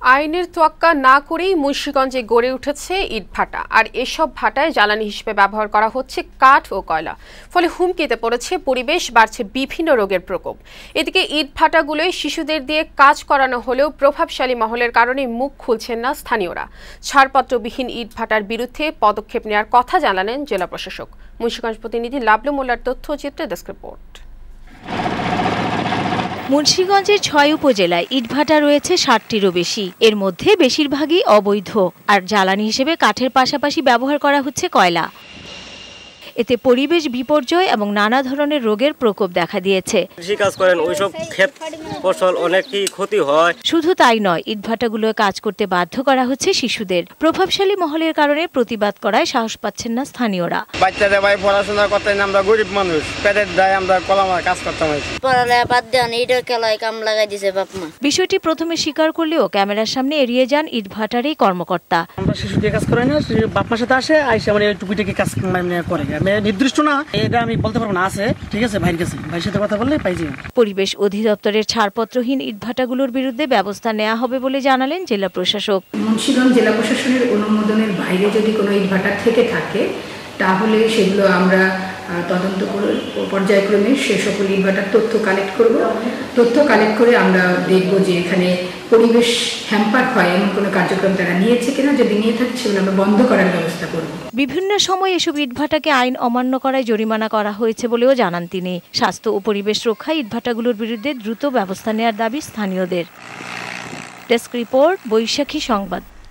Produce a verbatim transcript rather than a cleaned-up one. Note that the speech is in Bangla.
আইনের তোয়াক্কা না করেই মুন্সিগঞ্জে গড়ে উঠেছে ইটভাটা, আর এসব ভাটায় জ্বালানি হিসেবে ব্যবহার করা হচ্ছে কাঠ ও কয়লা। ফলে হুমকিতে পড়েছে পরিবেশ, বাড়ছে বিভিন্ন রোগের প্রকোপ। এদিকে ইটভাটাগুলোয় শিশুদের দিয়ে কাজ করানো হলেও প্রভাবশালী মহলের কারণে মুখ খুলছেন না স্থানীয়রা। ছাড়পত্রবিহীন ইটভাটার বিরুদ্ধে পদক্ষেপ নেওয়ার কথা জানালেন জেলা প্রশাসক। মুন্সিগঞ্জ প্রতিনিধি লাবলু মোল্লার তথ্যচিত্রে ডেস্ক রিপোর্ট। মুন্সিগঞ্জের ছয় উপজেলায় ইটভাটা রয়েছে ষাটটিরও বেশি। এর মধ্যে বেশিরভাগই অবৈধ, আর জ্বালানি হিসেবে কাঠের পাশাপাশি ব্যবহার করা হচ্ছে কয়লা। এতে পরিবেশ বিপর্যয় এবং নানা ধরনের রোগের প্রকোপ দেখা দিয়েছে। কৃষি কাজ করেন ওইসব ক্ষেত ফসল অনেকই ক্ষতি হয়। শুধু তাই নয়, ইটভাটাগুলো কাজ করতে বাধ্য করা হচ্ছে শিশুদের। প্রভাবশালী মহলের কারণে প্রতিবাদ করায় সাহস পাচ্ছেন না স্থানীয়রা। বাচ্চাদের ভাই পড়াশোনা করতে আমরা গরিব মানুষ, পেটের দায় আমরা কলমার কাজ করতে হয়। পড়ালেখা বাদ দেন, ইটের কেলায় কাম লাগাই দিয়েছে বাপ মা। বিষয়টি প্রথমে স্বীকার করলেও ক্যামেরার সামনে এড়িয়ে যান ইটভাটার এই কর্মকর্তা। আমরা শিশু দিয়ে কাজ করাই না, বাপ মার সাথে আসে আইসা মানে টুকিটাকি কাজ করে। নির্দিষ্ট না, এটা আমি বলতে পারবো না, আছে ঠিক আছে, ভাইয়ের কাছে ভাইয়ের সাথে কথা বললে পাই যাবে। পরিবেশ অধিদপ্তরের ছাড়পত্রহীন ইটভাটাগুলোর বিরুদ্ধে ব্যবস্থা নেওয়া হবে বলে জানালেন জেলা প্রশাসক। মুন্সিগঞ্জ জেলা প্রশাসনের অনুমোদনের বাইরে যদি কোনো ইটভাটা থেকে থাকে তাহলে সেগুলো আমরা তদন্ত পর্যায়ক্রমে সে সকল ইটভাটার তথ্য কালেক্ট করব। তথ্য কালেক্ট করে আমরা দেখব যে এখানে পরিবেশ হ্যাম্পার হয় এমন কোনো কার্যক্রম তারা নিয়েছে কিনা। যদি নিয়ে থাকে সেগুলো আমরা বন্ধ করার ব্যবস্থা করব। বিভিন্ন সময় এসব ইটভাটাকে আইন অমান্য করায় জরিমানা করা হয়েছে বলেও জানান তিনি। স্বাস্থ্য ও পরিবেশ রক্ষায় ইটভাটাগুলোর বিরুদ্ধে দ্রুত ব্যবস্থা নেওয়ার দাবি স্থানীয়দের। ডেস্ক রিপোর্ট, বৈশাখী সংবাদ।